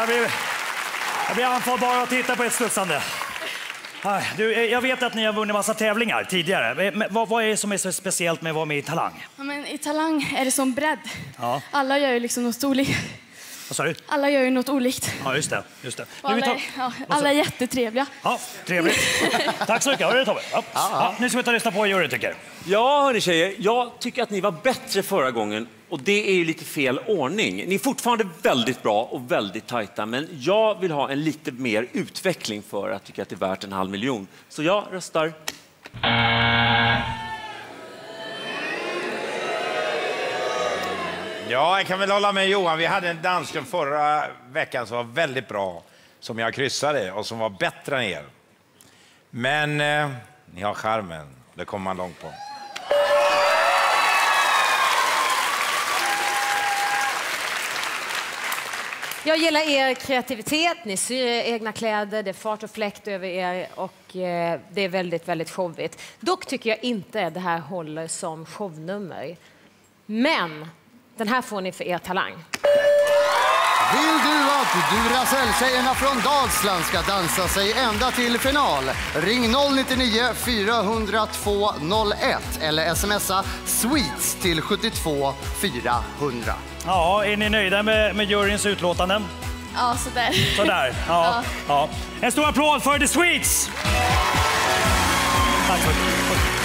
Jag blir andfådd bara att titta på ett studsande. Jag vet att ni har vunnit massa tävlingar tidigare. Men vad är det som är så speciellt med att vara med i Talang? Ja, men i Talang är det som bredd. Ja. Alla gör ju liksom något olikt. Vad sa du? Alla gör ju något olikt. Ja, just det. Alla är jättetrevliga. Ja, trevligt. Tack så mycket. Hör du, Tobbe? Ja. Nu ska vi ta och lyssna på vad juryn tycker. Ja, hörni tjejer. Jag tycker att ni var bättre förra gången. Och det är ju lite fel ordning. Ni är fortfarande väldigt bra och väldigt tajta. Men jag vill ha en lite mer utveckling för att tycka att det är värt 500 000. Så jag röstar. Ja, jag kan väl hålla med Johan. Vi hade en dansgrupp förra veckan som var väldigt bra. Som jag kryssade och som var bättre än er. Men ni har charmen. Det kommer man långt på. Jag gillar er kreativitet, ni syr egna kläder, det är fart och fläkt över er och det är väldigt, väldigt showigt. Dock tycker jag inte det här håller som shownummer. Men den här får ni för er talang. Vill du att Duracell-tjejerna från Dalsland ska dansa sig ända till final? Ring 099 402 01 eller smsa SWEETS till 72 400. Ja, är ni nöjda med juryns utlåtanden? Ja, sådär. Sådär, ja. En stor applåd för The Sweets! Tack så mycket.